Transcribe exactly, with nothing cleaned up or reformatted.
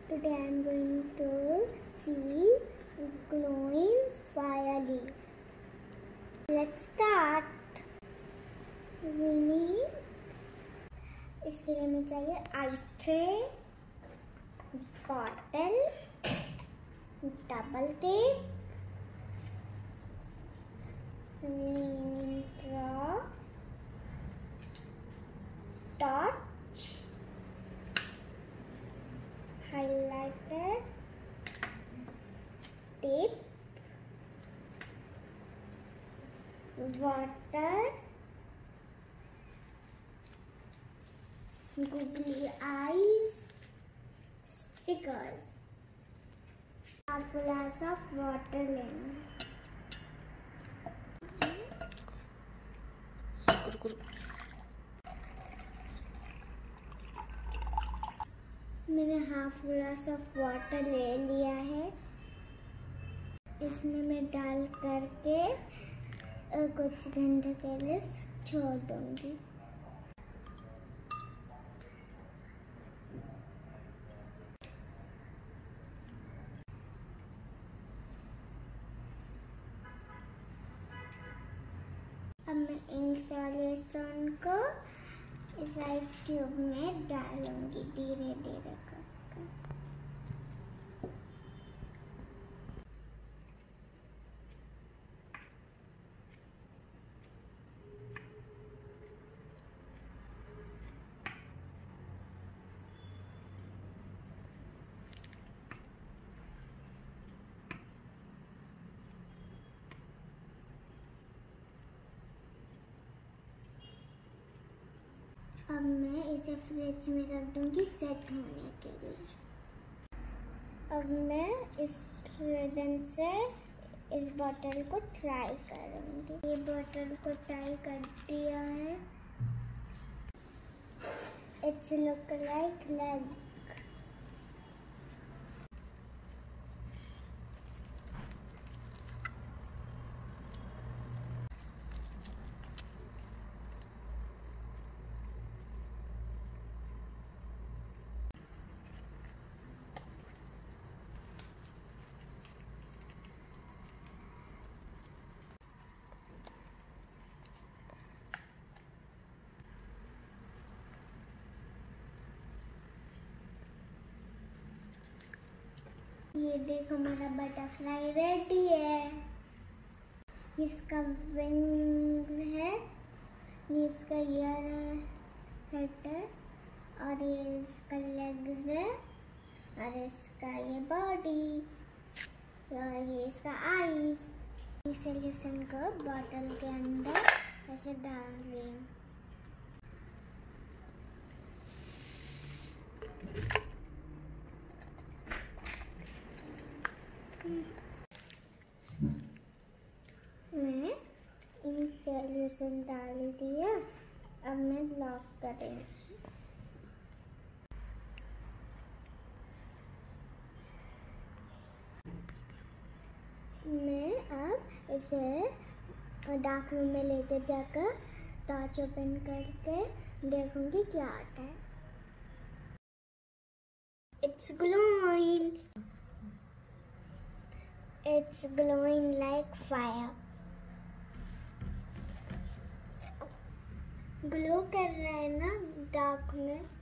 Today I am going to see glowing fire leaf. Let's start. We need इसके लिए हमें चाहिए ice tray, bottle, double tape, straw, torch, highlighter, tape, water, googly eyes, stickers, a glass of water in. मैंने half glass of water ले लिया है। इसमें मैं डाल करके कुछ घंटे के लिए छोड़ दूंगी। अब मैं इन सॉल्यूशन को इस आइस क्यूब में डालूंगी धीरे धीरे करके। अब मैं इसे फ्रिज में रख दूंगी सेट होने के लिए। अब मैं इस रिबन से इस बॉटल को ट्राई करूंगी। ये बॉटल को ट्राई कर दिया है। It's look like leg. ये देखो हमारा बटरफ्लाई रेडी है। इसका विंग्स है, ये इसका ईयर है, हेड है, और ये इसका लेग्स है, और इसका ये बॉडी, और ये इसका आईज। इस सॉल्यूशन को बॉटल के अंदर ऐसे डाल रही हूँ। मैं इन सॉल्यूशन डाल दिया। अब मैं लॉक करेंगी। मैं अब इसे डार्क रूम में लेके जाकर टॉर्च ओपन करके देखूंगी क्या आता है। It's glowing. It's glowing like fire. Glow कर रहा है ना डार्क में।